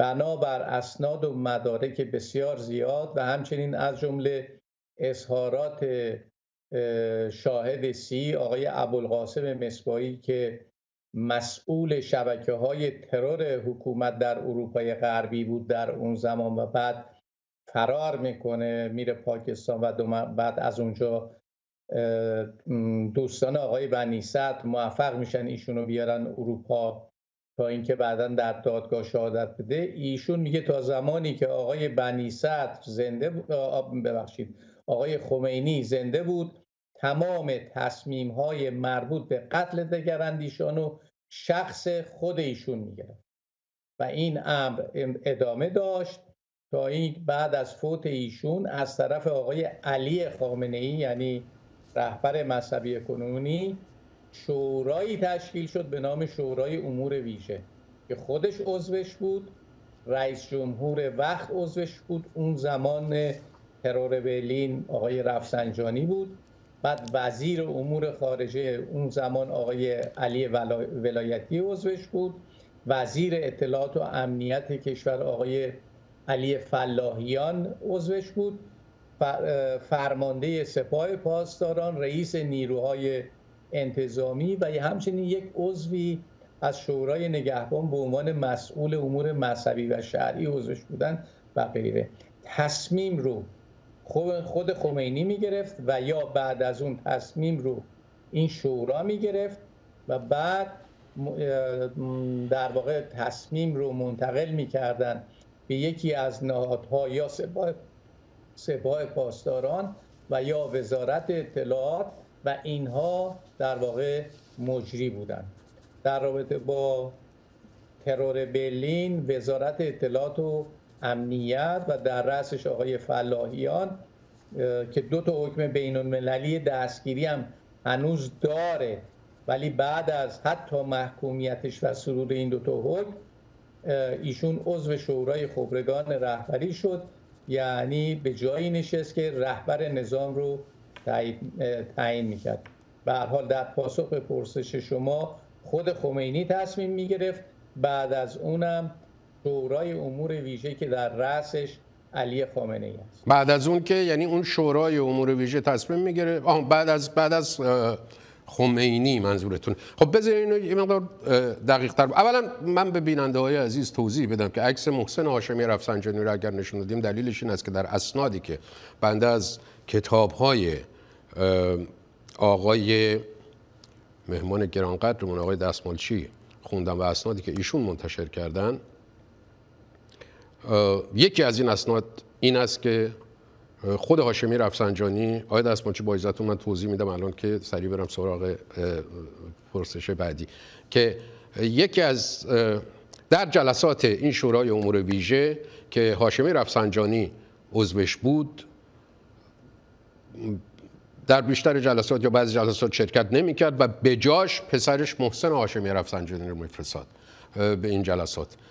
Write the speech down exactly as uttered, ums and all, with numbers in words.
بنابر اسناد و مدارک بسیار زیاد و همچنین از جمله اظهارات شاهد سی آقای ابوالقاسم مصباحی که مسئول شبکه‌های ترور حکومت در اروپای غربی بود در اون زمان و بعد فرار میکنه میره پاکستان و بعد از اونجا دوستان آقای بنی صدر موفق میشن ایشونو بیارن اروپا تا اینکه بعداً در دادگاه شهادت بده. ایشون میگه تا زمانی که آقای بنی صدر زنده ببخشید آقای خمینی زنده بود تمام تصمیم‌های مربوط به قتل دگراندیشانو شخص خود ایشون میگرفت و این امر ادامه داشت تا این بعد از فوت ایشون از طرف آقای علی خامنه‌ای یعنی رهبر مذهبی کنونی شورایی تشکیل شد به نام شورای امور ویژه که خودش عضوش بود، رئیس جمهور وقت عضوش بود، اون زمان ترور برلین آقای رفسنجانی بود، بعد وزیر امور خارجه اون زمان آقای علی ولایتی عضوش بود، وزیر اطلاعات و امنیت کشور آقای علی فلاحیان عضوش بود، فرمانده سپاه پاسداران، رئیس نیروهای انتظامی و همچنین یک عضوی از شورای نگهبان به عنوان مسئول امور مذهبی و شرعی عضوش بودن و غیره. تصمیم رو خود خمینی می گرفت و یا بعد از اون تصمیم رو این شورا می گرفت و بعد در واقع تصمیم رو منتقل می کردن به یکی از نهادها یا سپاه سپاه پاسداران و یا وزارت اطلاعات و اینها در واقع مجری بودند. در رابطه با ترور برلین وزارت اطلاعات و امنیت و در رأسش آقای فلاحیان که دو تا حکم بین المللی دستگیری هم هنوز داره ولی بعد از حتی محکومیتش و صدور این دو تا حکم ایشون عضو شورای خبرگان رهبری شد، یعنی به جایی نشست که رهبر نظام رو تعیین میکرد. به هر حال در پاسخ به پرسش شما خود خمینی تصمیم میگرفت، بعد از اونم شورای امور ویژه که در رأسش علی خامنه ای است. بعد از اون که یعنی اون شورای امور ویژه تصمیم میگیره بعد از بعد از خمینی منظورتون. خب بذارین اینو یه مقدار دقیق تر. اولا من به بیننده های عزیز توضیح بدم که عکس محسن هاشمی رفسنجانی رو اگر نشون دادیم دلیلش این است که در اسنادی که بنده از کتاب های آقای مهمان گرانقدرمون آقای دستمالچی خوندم و اسنادی که ایشون منتشر کردن، یکی از این اسناد این است که خود هاشمی رفسنجانی آقای دستمالچی با اجازهتون من توضیح میدم الان که سریع برم سراغ پرسش بعدی، که یکی از در جلسات این شورای امور ویژه که هاشمی رفسنجانی عضوش بود در بیشتر جلسات یا بعضی جلسات شرکت نمی‌کرد و به جاش پسرش محسن هاشمی رفسنجانی رو میفرستاد به این جلسات